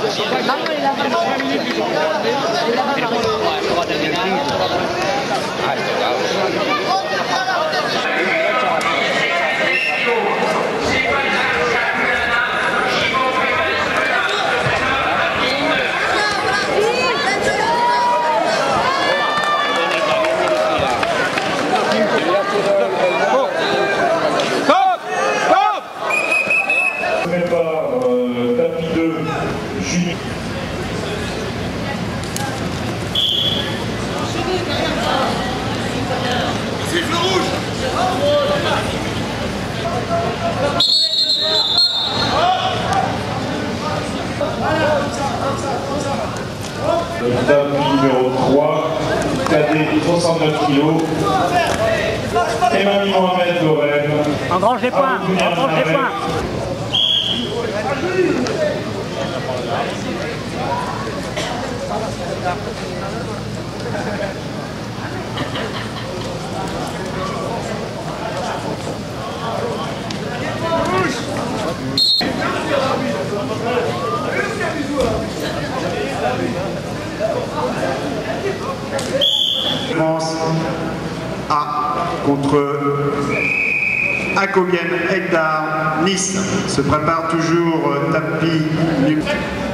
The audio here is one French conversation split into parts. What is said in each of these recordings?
Tapis numéro 3, cadet 69 kg. Emmanuel Mohamed Lorraine. Engrange les points, engrange les points. A contre Akogien Ekdar, Nice. Se prépare toujours tapis numéro.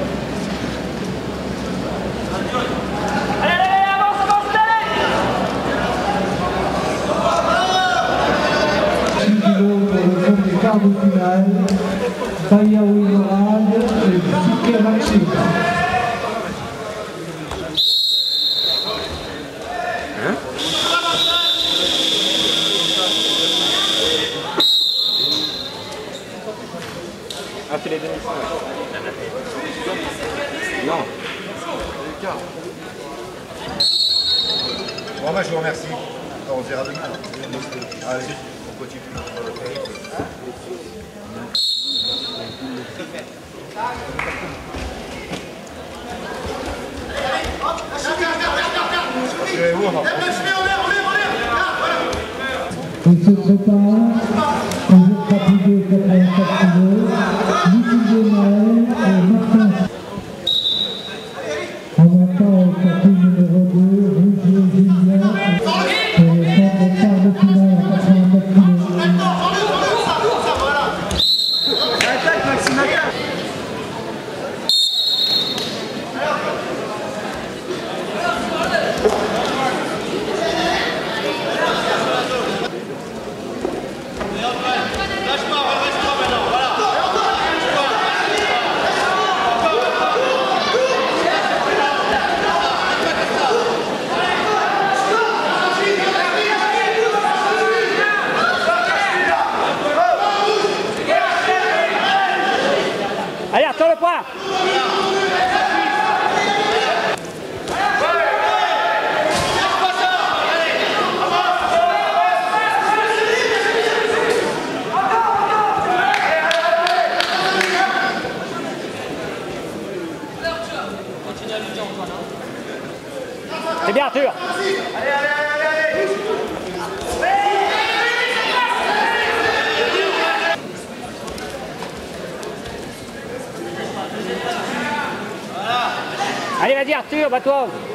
Quart de finale, Bayaoui Morad et Siker Maxime. Ah, c'est les demi-finales. Non. Bon, bah, je vous remercie. On se verra demain. Allez, on continue. Il se prépare, toujours pratiqué 84 kg, Nicolas Maël et Martin. En attend tapis numéro 2, Rougier Julien, et le centre quart de finale à 84 kg. Allez, retourne le point. C'est bien, Arthur. Allez, vas-y Arthur, bats-toi.